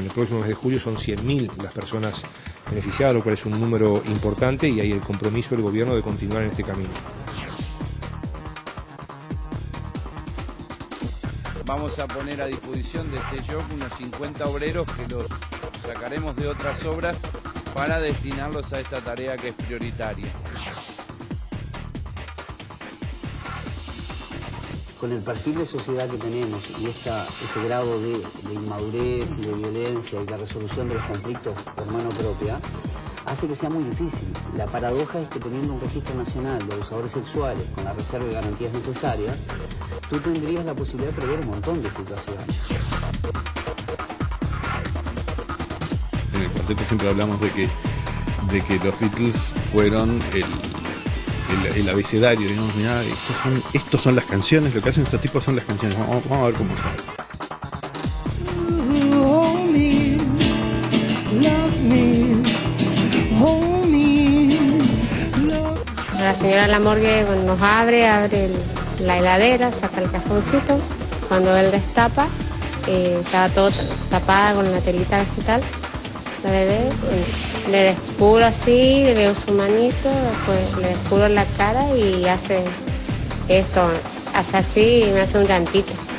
En el próximo mes de julio son 100.000 las personas beneficiadas, lo cual es un número importante, y hay el compromiso del gobierno de continuar en este camino. Vamos a poner a disposición de este job unos 50 obreros que los sacaremos de otras obras para destinarlos a esta tarea que es prioritaria. Con el perfil de sociedad que tenemos y este grado de inmadurez y de violencia y de resolución de los conflictos por mano propia, hace que sea muy difícil. La paradoja es que teniendo un registro nacional de abusadores sexuales con la reserva de garantías necesarias, tú tendrías la posibilidad de prever un montón de situaciones. En el cuarteto siempre hablamos de que los Beatles fueron el abecedario, digamos, mirá, estos son las canciones, lo que hacen estos tipos son las canciones, vamos a ver cómo son. La señora de la morgue nos abre la heladera, saca el cajoncito. Cuando él destapa, estaba todo tapada con la telita vegetal. La bebé, le descubro así, le veo su manito, después le descubro la cara y hace esto, hace así y me hace un llantito.